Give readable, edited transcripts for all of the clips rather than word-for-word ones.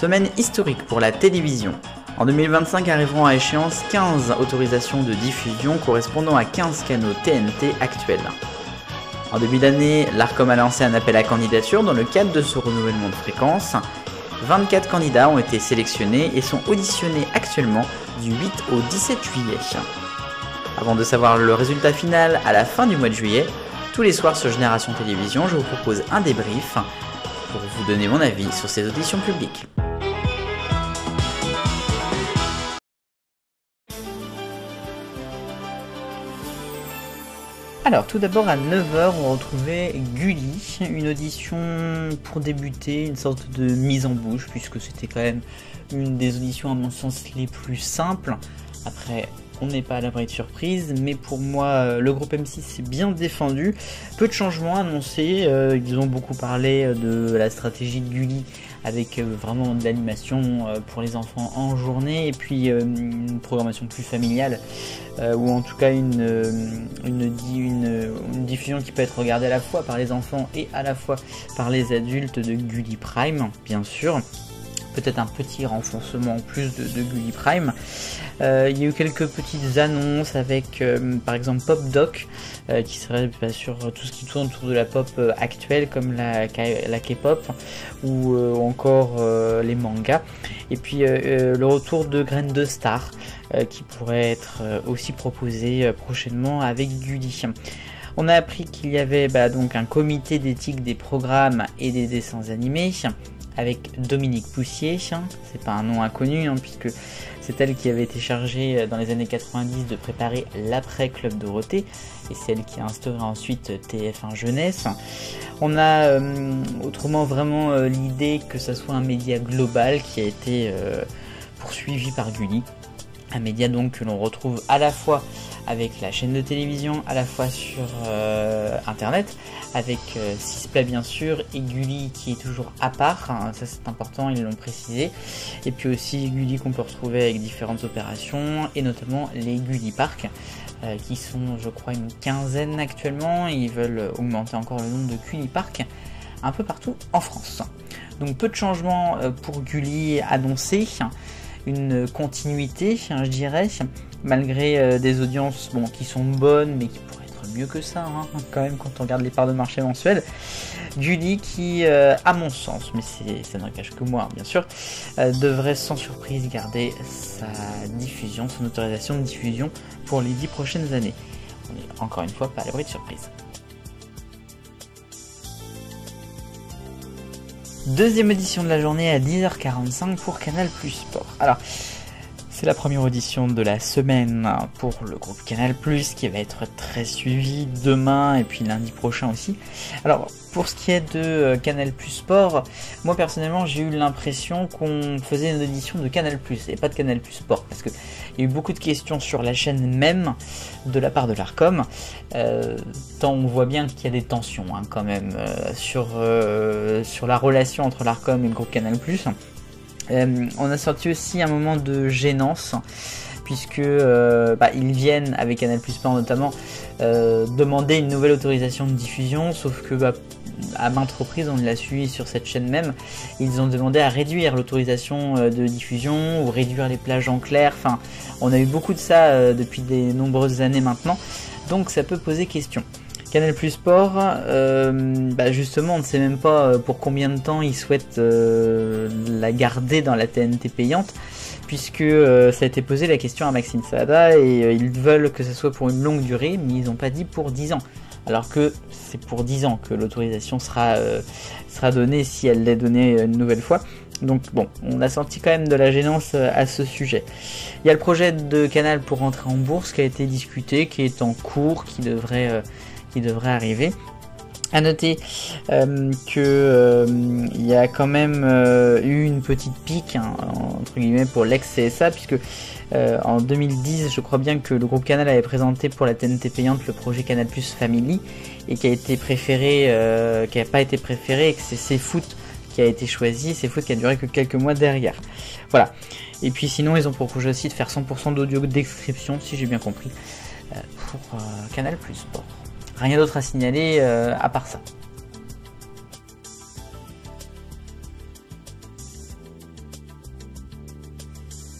Semaine historique pour la télévision. En 2025 arriveront à échéance 15 autorisations de diffusion correspondant à 15 canaux TNT actuels. En début d'année, l'Arcom a lancé un appel à candidature dans le cadre de ce renouvellement de fréquence. 24 candidats ont été sélectionnés et sont auditionnés actuellement du 8 au 17 juillet. Avant de savoir le résultat final à la fin du mois de juillet, tous les soirs sur Génération Télévision, je vous propose un débrief pour vous donner mon avis sur ces auditions publiques. Alors tout d'abord à 9h on retrouvait Gulli, une audition pour débuter, une sorte de mise en bouche puisque c'était quand même une des auditions à mon sens les plus simples. Après on n'est pas à l'abri de surprise, mais pour moi le groupe M6 s'est bien défendu. Peu de changements annoncés, ils ont beaucoup parlé de la stratégie de Gulli avec vraiment de l'animation pour les enfants en journée et puis une programmation plus familiale ou en tout cas une diffusion qui peut être regardée à la fois par les enfants et à la fois par les adultes de Gulli Prime bien sûr. Peut-être un petit renforcement en plus de Gulli Prime. Il y a eu quelques petites annonces avec par exemple Pop Doc qui serait sur tout ce qui tourne autour de la pop actuelle comme la K-pop ou encore les mangas. Et puis le retour de Graines de Star qui pourrait être aussi proposé prochainement avec Gulli. On a appris qu'il y avait donc un comité d'éthique des programmes et des dessins animés avec Dominique Poussier, c'est pas un nom inconnu puisque c'est elle qui avait été chargée dans les années 90 de préparer l'après Club Dorothée et c'est elle qui a instauré ensuite TF1 Jeunesse. On a autrement vraiment l'idée que ça soit un média global qui a été poursuivi par Gulli. Un média donc que l'on retrouve à la fois avec la chaîne de télévision, à la fois sur internet, avec Sisplay bien sûr, et Gulli qui est toujours à part, ça c'est important, ils l'ont précisé, et puis aussi Gulli qu'on peut retrouver avec différentes opérations, et notamment les Gulli Park, qui sont je crois une quinzaine actuellement, et ils veulent augmenter encore le nombre de Gulli Park un peu partout en France. Donc peu de changements pour Gulli annoncés, une continuité je dirais, malgré des audiences qui sont bonnes mais qui pourraient être mieux que ça quand même quand on regarde les parts de marché mensuelles. Gulli qui à mon sens, mais ça ne cache que moi bien sûr, devrait sans surprise garder sa diffusion, son autorisation de diffusion pour les 10 prochaines années. On est encore une fois pas à l'abri de surprise. Deuxième audition de la journée à 10h45 pour Canal+ Sport. Alors, c'est la première audition de la semaine pour le groupe Canal+, qui va être très suivi demain et puis lundi prochain aussi. Alors, pour ce qui est de Canal+ Sport, moi personnellement j'ai eu l'impression qu'on faisait une audition de Canal+, et pas de Canal+ Sport, parce qu'il y a eu beaucoup de questions sur la chaîne même de la part de l'Arcom, tant on voit bien qu'il y a des tensions quand même sur la relation entre l'Arcom et le groupe Canal+. On a sorti aussi un moment de gênance puisque ils viennent avec Canal+ Sport notamment demander une nouvelle autorisation de diffusion, sauf que à maintes reprises on l'a suivi sur cette chaîne même, ils ont demandé à réduire l'autorisation de diffusion ou réduire les plages en clair, enfin on a eu beaucoup de ça depuis de nombreuses années maintenant, donc ça peut poser question. Canal+ Sport, justement on ne sait même pas pour combien de temps ils souhaitent la garder dans la TNT payante, puisque ça a été posé la question à Maxime Saada et ils veulent que ce soit pour une longue durée, mais ils n'ont pas dit pour 10 ans. Alors que c'est pour 10 ans que l'autorisation sera donnée si elle l'est donnée une nouvelle fois. Donc bon, on a senti quand même de la gênance à ce sujet. Il y a le projet de Canal pour rentrer en bourse qui a été discuté, qui est en cours, qui devrait arriver. À noter que il y a quand même eu une petite pique entre guillemets pour l'ex-CSA, puisque en 2010 je crois bien que le groupe Canal avait présenté pour la TNT payante le projet Canal+ Family et qui a été préféré, qui n'a pas été préféré, et que c'est CFoot qui a été choisi, CFoot qui a duré que quelques mois derrière. Voilà. Et puis sinon ils ont pour projet aussi de faire 100% d'audio description, si j'ai bien compris, pour Canal+ Sport. Rien d'autre à signaler à part ça.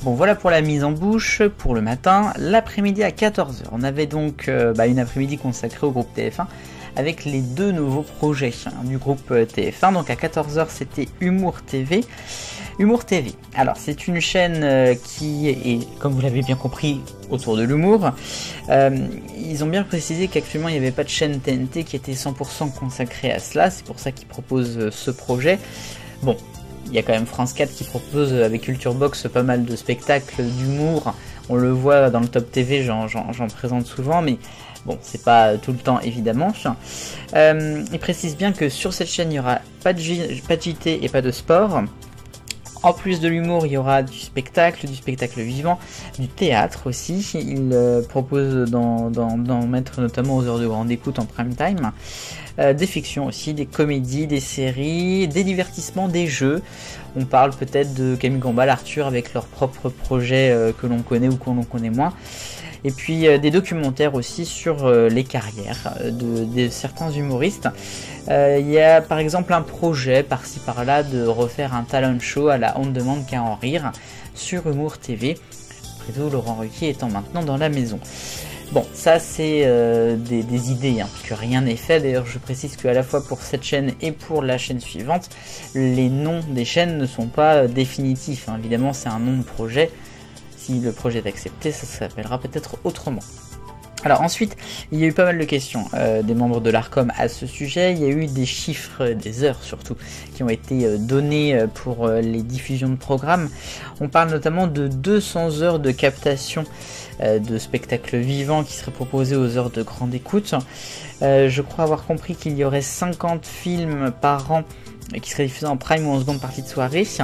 Bon, voilà pour la mise en bouche pour le matin. L'après-midi à 14 h, on avait donc une après-midi consacrée au groupe TF1 avec les 2 nouveaux projets du groupe TF1. Donc à 14 h, c'était Humour TV. Humour TV, alors c'est une chaîne qui est, comme vous l'avez bien compris, autour de l'humour. Ils ont bien précisé qu'actuellement il n'y avait pas de chaîne TNT qui était 100% consacrée à cela, c'est pour ça qu'ils proposent ce projet. Bon, il y a quand même France 4 qui propose avec Culture Box pas mal de spectacles d'humour. On le voit dans le Top TV, j'en présente souvent, mais bon, c'est pas tout le temps évidemment. Ils précisent bien que sur cette chaîne, il n'y aura pas de JT et pas de sport. En plus de l'humour, il y aura du spectacle vivant, du théâtre aussi. Il propose d'en mettre notamment aux heures de grande écoute en prime time. Des fictions aussi, des comédies, des séries, des divertissements, des jeux. On parle peut-être de Camille Combal, Arthur avec leurs propres projets que l'on connaît ou qu'on connaît moins. Et puis des documentaires aussi sur les carrières de certains humoristes. Il y a par exemple un projet par-ci par-là de refaire un talent show à la On demande qu'à en rire sur Humour TV. Après tout, Laurent Ruquier étant maintenant dans la maison. Bon, ça c'est des idées, puisque rien n'est fait. D'ailleurs, je précise qu'à la fois pour cette chaîne et pour la chaîne suivante, les noms des chaînes ne sont pas définitifs. Évidemment, c'est un nom de projet. Si le projet est accepté, ça s'appellera peut-être autrement. Alors ensuite, il y a eu pas mal de questions des membres de l'Arcom à ce sujet. Il y a eu des chiffres, des heures surtout, qui ont été donnés pour les diffusions de programmes. On parle notamment de 200 heures de captation de spectacles vivants qui seraient proposés aux heures de grande écoute. Je crois avoir compris qu'il y aurait 50 films par an qui serait diffusé en prime ou en seconde partie de soirée. C'est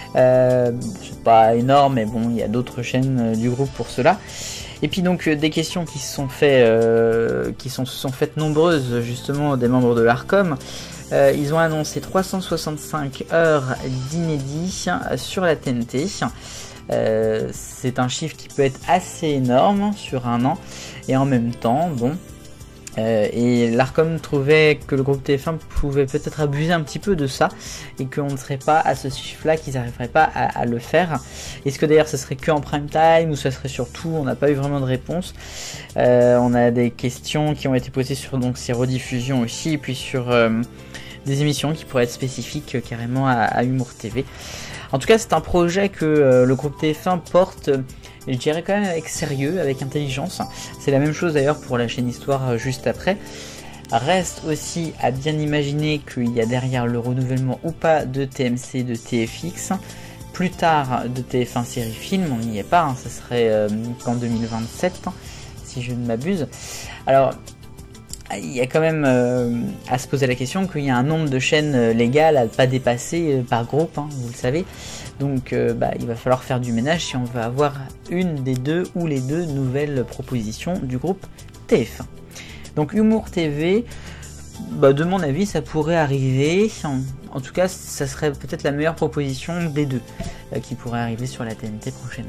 pas énorme, mais bon, il y a d'autres chaînes du groupe pour cela. Et puis donc des questions qui se sont faites nombreuses justement des membres de l'Arcom. Ils ont annoncé 365 heures d'inédits sur la TNT. C'est un chiffre qui peut être assez énorme sur un an, et en même temps, bon. Et l'Arcom trouvait que le groupe TF1 pouvait peut-être abuser un petit peu de ça et qu'on ne serait pas à ce chiffre-là, qu'ils n'arriveraient pas à le faire. Est-ce que d'ailleurs ça serait que en prime time ou ça serait sur tout? On n'a pas eu vraiment de réponse. On a des questions qui ont été posées sur donc ces rediffusions aussi, et puis sur des émissions qui pourraient être spécifiques carrément à Humour TV. En tout cas, c'est un projet que le groupe TF1 porte, je dirais quand même avec sérieux, avec intelligence. C'est la même chose d'ailleurs pour la chaîne Histoire juste après. Reste aussi à bien imaginer qu'il y a derrière le renouvellement ou pas de TMC, de TFX, plus tard de TF1 série film, on n'y est pas, ça serait qu'en 2027, si je ne m'abuse. Alors, il y a quand même à se poser la question qu'il y a un nombre de chaînes légales à ne pas dépasser par groupe, vous le savez. Donc il va falloir faire du ménage si on veut avoir une des deux ou les deux nouvelles propositions du groupe TF1. Donc Humour TV, de mon avis ça pourrait arriver, en tout cas ça serait peut-être la meilleure proposition des deux qui pourrait arriver sur la TNT prochainement.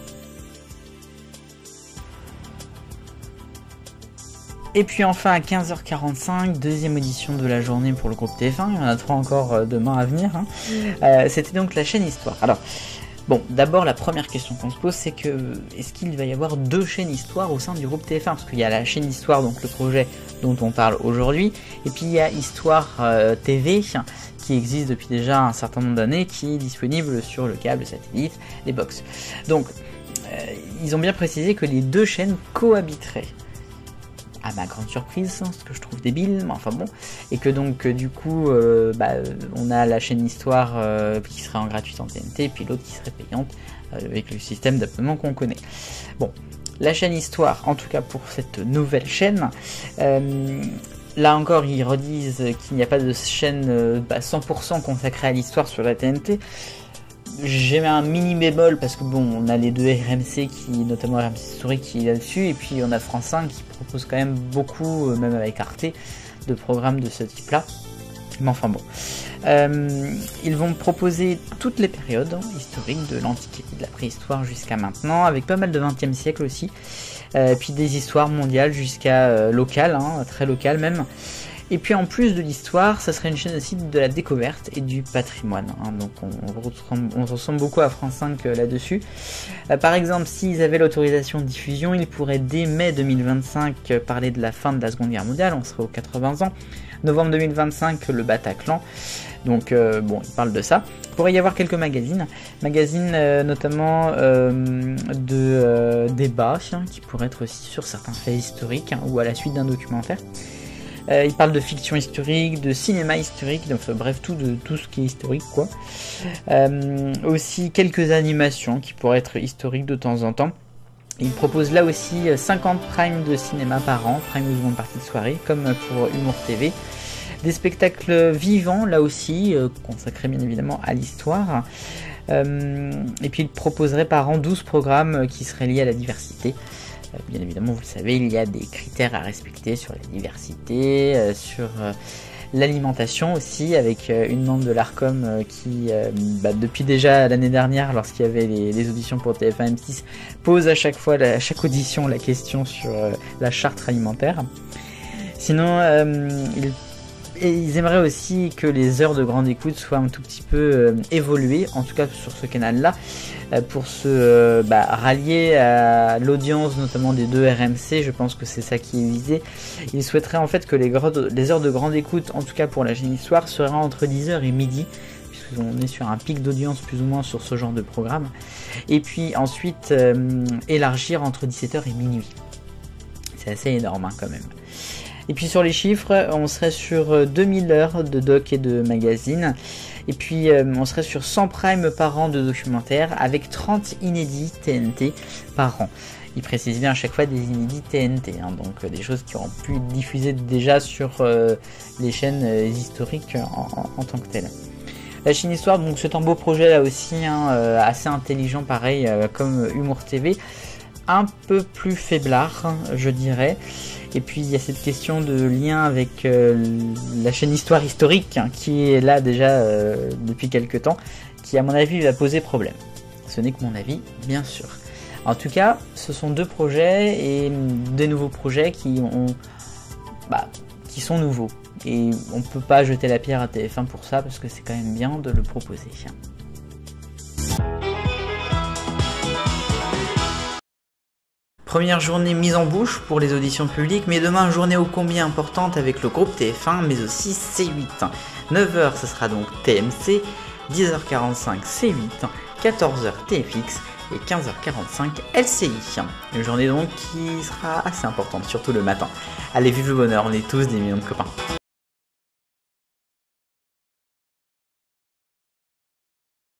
Et puis enfin à 15h45, deuxième audition de la journée pour le groupe TF1, il y en a 3 encore demain à venir. C'était donc la chaîne Histoire. Alors, bon, d'abord la première question qu'on se pose, c'est que est-ce qu'il va y avoir 2 chaînes Histoire au sein du groupe TF1? Parce qu'il y a la chaîne Histoire, donc le projet dont on parle aujourd'hui, et puis il y a Histoire TV, qui existe depuis déjà un certain nombre d'années, qui est disponible sur le câble, le satellite, les box. Donc, ils ont bien précisé que les 2 chaînes cohabiteraient. À ma grande surprise, ce que je trouve débile, mais enfin bon, et que donc du coup on a la chaîne Histoire qui serait en gratuite en TNT, et puis l'autre qui serait payante avec le système d'abonnement qu'on connaît. Bon, la chaîne Histoire, en tout cas pour cette nouvelle chaîne, là encore ils redisent qu'il n'y a pas de chaîne 100% consacrée à l'histoire sur la TNT. J'ai mis un mini bémol parce que bon, on a les 2 RMC notamment RMC Story qui est là-dessus, et puis on a France 5 qui propose quand même beaucoup, même avec Arte, de programmes de ce type-là. Mais enfin bon, ils vont proposer toutes les périodes historiques de l'Antiquité, de la préhistoire jusqu'à maintenant, avec pas mal de 20e siècle aussi, puis des histoires mondiales jusqu'à locales, très locales même. Et puis en plus de l'histoire, ça serait une chaîne aussi de la découverte et du patrimoine. Donc on ressemble beaucoup à France 5 là-dessus. Par exemple, s'ils avaient l'autorisation de diffusion, ils pourraient dès mai 2025 parler de la fin de la Seconde Guerre mondiale, on serait aux 80 ans. Novembre 2025, le Bataclan. Donc bon, ils parlent de ça. Il pourrait y avoir quelques magazines notamment de débats qui pourraient être aussi sur certains faits historiques ou à la suite d'un documentaire. Il parle de fiction historique, de cinéma historique, donc bref tout ce qui est historique quoi. Aussi quelques animations qui pourraient être historiques de temps en temps. Il propose là aussi 50 primes de cinéma par an, prime ou seconde partie de soirée, comme pour Humour TV. Des spectacles vivants là aussi, consacrés bien évidemment à l'histoire. Et puis il proposerait par an 12 programmes qui seraient liés à la diversité. Bien évidemment, vous le savez, il y a des critères à respecter sur la diversité, sur l'alimentation aussi, avec une membre de l'Arcom qui, depuis déjà l'année dernière, lorsqu'il y avait les auditions pour TF1 M6, pose à chaque fois, à chaque audition, la question sur la charte alimentaire. Sinon, ils aimeraient aussi que les heures de grande écoute soient un tout petit peu évoluées, en tout cas sur ce canal-là, pour se rallier à l'audience notamment des deux RMC. Je pense que c'est ça qui est visé. Ils souhaiteraient en fait que les heures de grande écoute, en tout cas pour la chaîne Histoire, seraient entre 10h et midi, puisqu'on est sur un pic d'audience plus ou moins sur ce genre de programme. Et puis ensuite élargir entre 17h et minuit. C'est assez énorme quand même. Et puis sur les chiffres, on serait sur 2000 heures de doc et de magazine. Et puis on serait sur 100 primes par an de documentaires avec 30 inédits TNT par an. Il précise bien à chaque fois des inédits TNT, donc des choses qui auront pu être diffusées déjà sur les chaînes historiques en tant que telles. La chaîne Histoire, donc c'est un beau projet là aussi, assez intelligent pareil comme Humour TV. Un peu plus faiblard, je dirais. Et puis il y a cette question de lien avec la chaîne Histoire historique qui est là déjà depuis quelques temps, qui à mon avis va poser problème. Ce n'est que mon avis, bien sûr. En tout cas, ce sont deux projets et des nouveaux projets qui sont nouveaux. Et on ne peut pas jeter la pierre à TF1 pour ça parce que c'est quand même bien de le proposer. Première journée mise en bouche pour les auditions publiques, mais demain journée ô combien importante avec le groupe TF1, mais aussi C8. 9h ce sera donc TMC, 10h45 C8, 14h TFX et 15h45 LCI. Une journée donc qui sera assez importante, surtout le matin. Allez, vive le bonheur, on est tous des millions de copains.